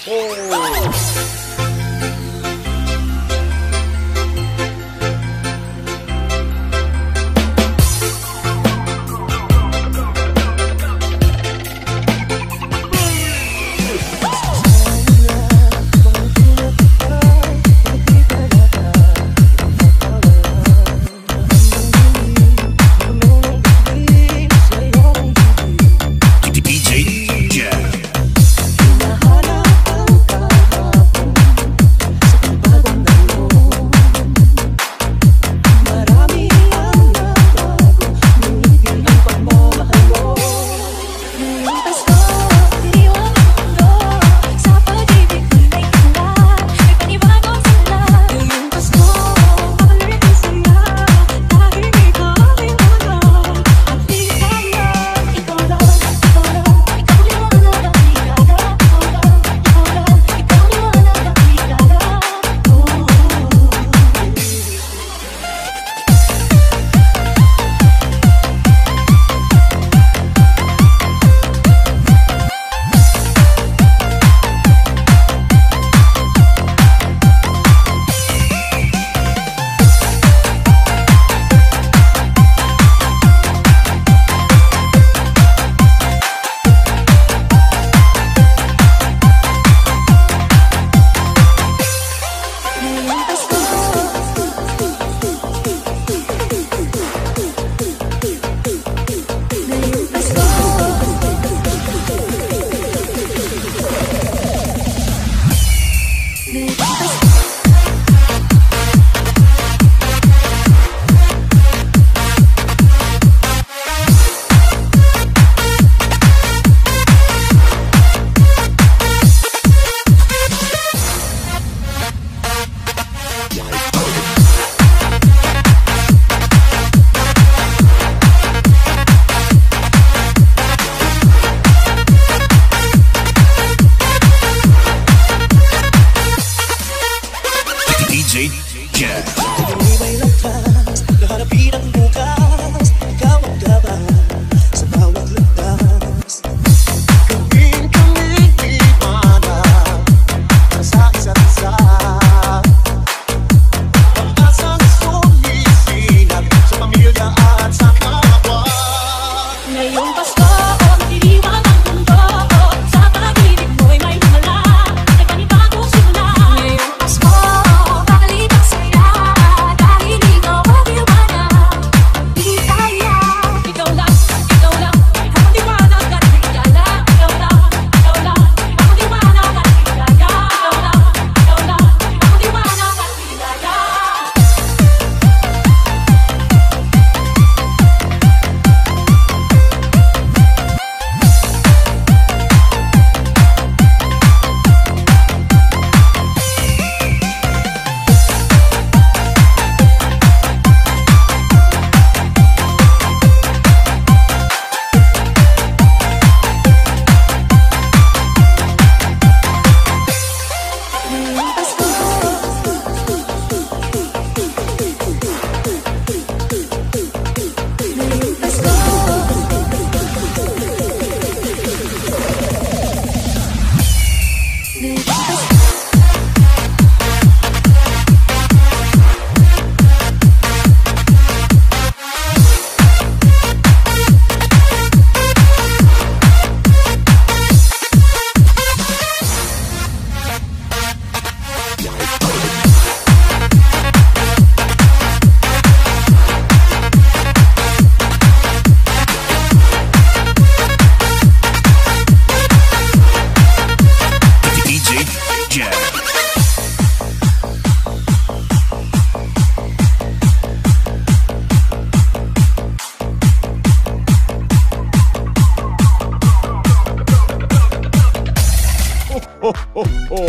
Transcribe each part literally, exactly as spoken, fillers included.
ho, ho, ho!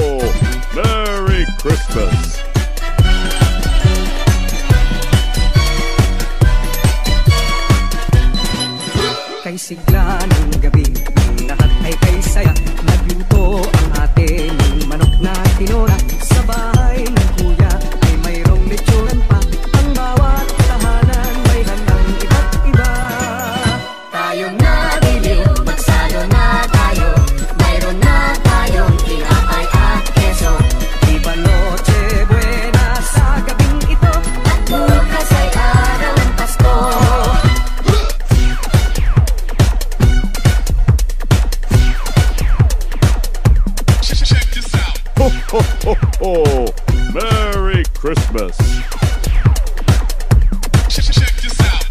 Merry Christmas! Kay sigla ng gabi, lahat ay kay saya. Nagluto ang ate ng manok na tinora. Sa bahay ng kuya ay mayroong lechonan pa. Ang bawat tahanan may handang iba't iba. Tayong nagiliw, magsalo na tayo. Mayroon na tayong tinapay ho! Merry Christmas! Check this out.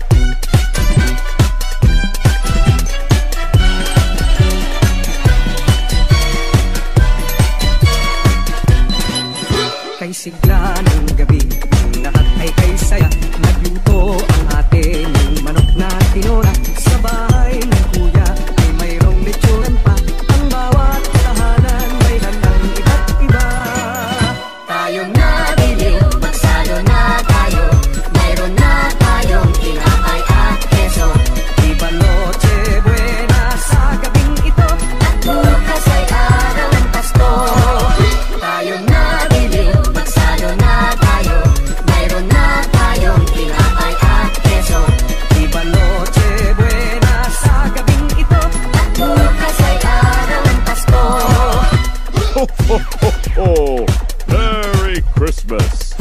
Kay sigla ng gabi, lahat ay kay saya. Nagluto ang ate ng manok na tinora. Sa bahay ng kuya ay mayroong lechonan pa. Ang bawat tahanan may handang iba't iba. Tayong nabiliw, magsalo na tayo. Mayroon na tayong tinapay at keso. Iba noche buena sa gabing ito. At bukas ay araw ng Pasko. Tayong nabiliw, Magsalo na tayo. Mayroon na tayong tinapay at keso. iba noche buena sa gabing ito. At bukas ay araw ng Pasko. Ho, ho, ho, ho! Merry Christmas!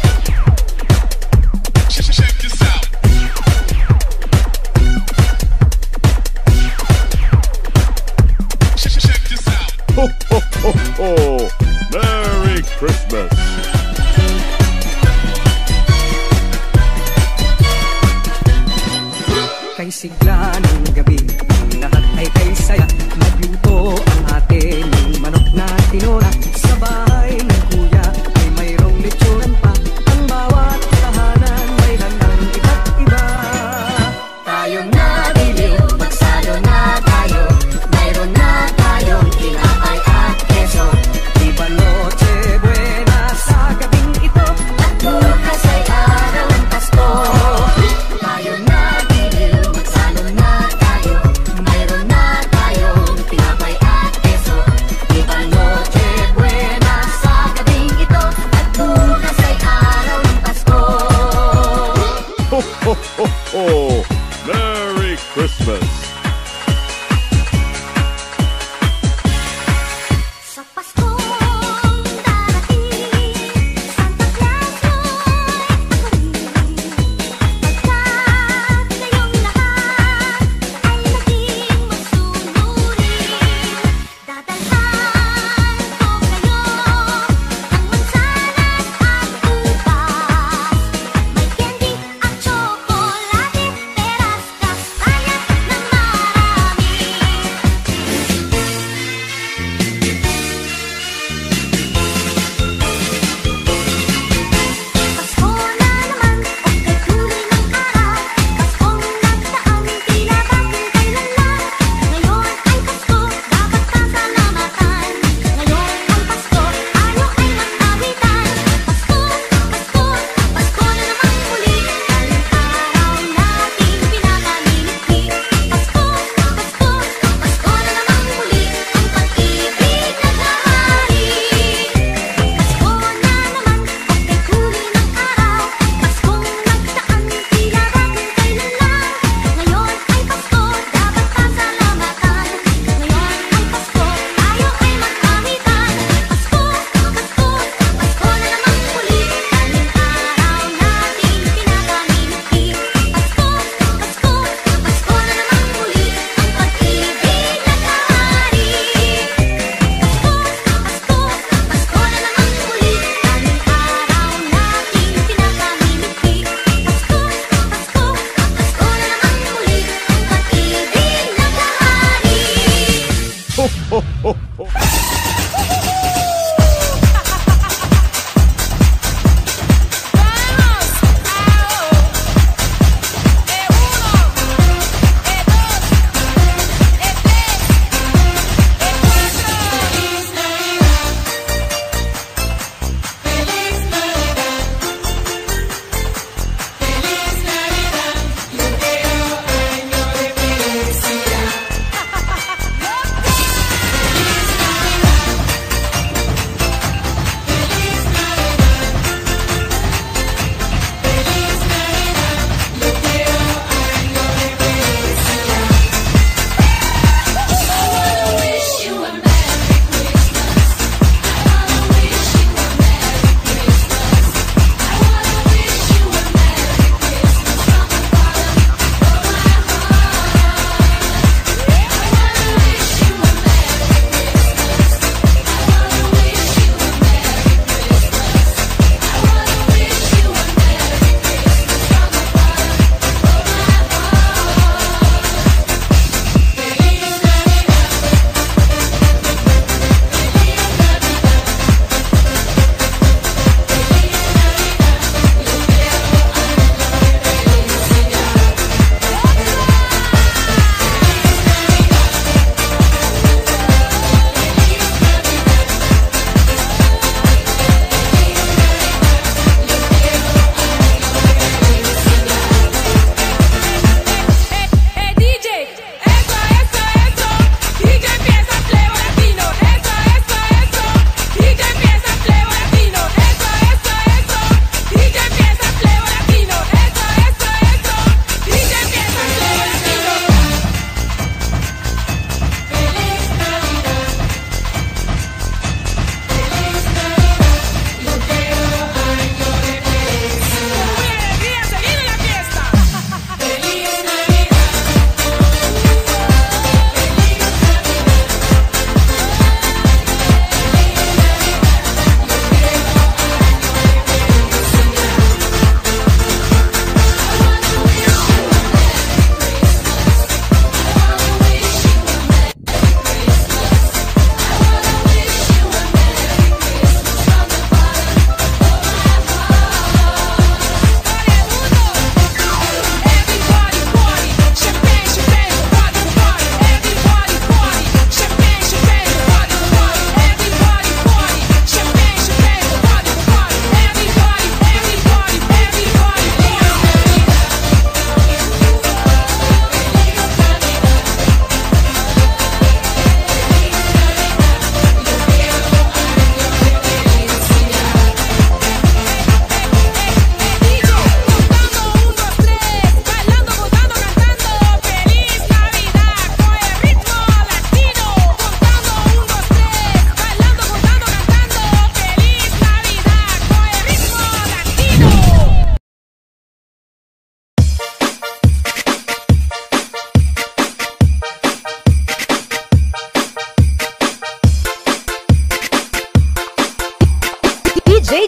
Check this out. Check this out. Ho, ho, ho, ho! Merry Christmas! Kay sigla ng gabi, lahat ay kay saya. Nagluto ang ate ng manok na tinora. Sa bahay ng kuya ay mayroong lechonan pa. Ang bawat tahanan may handang iba't iba. Tayong nabiliw, magsalo na tayo. Mayroon na tayong tinapay at keso. Iba noche buena sa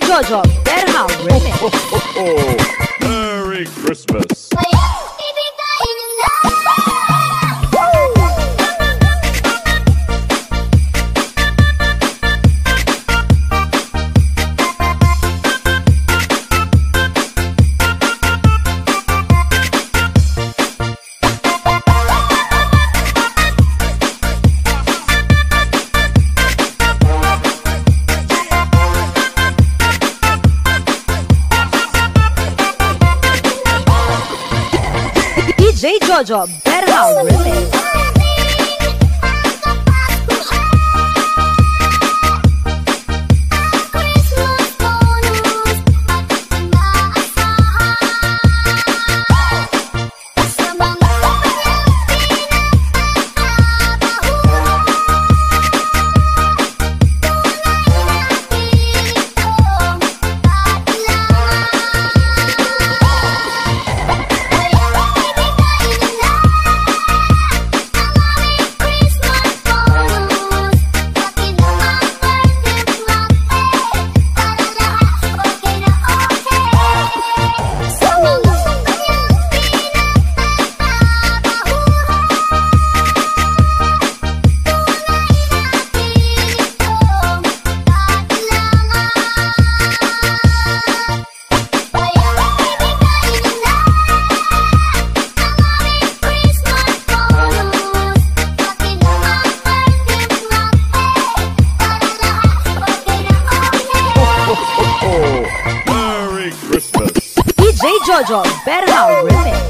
Jojo Berha Remix. Ho, ho, ho. Merry Christmas. D J Jojo Berha Remix. Merry Christmas. D J Jojo Berha Remix.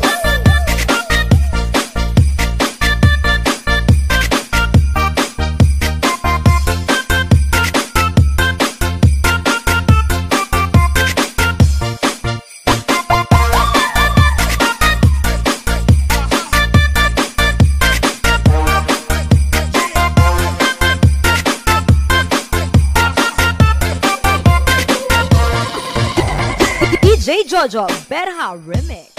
D J Jojo Berha Remix.